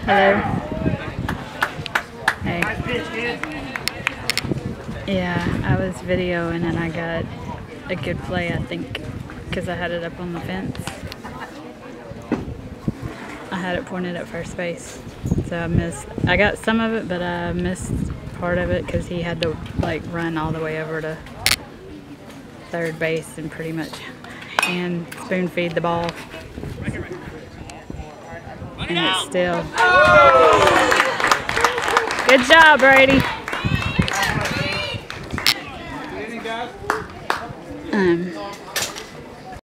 Hello. Hey. Yeah, I was videoing and I got a good play, I think, because I had it up on the fence. I had it pointed at first base, so I missed. I got some of it, but I missed part of it because he had to like run all the way over to third base and pretty much hand spoon feed the ball. And it's still. Good job, Brady.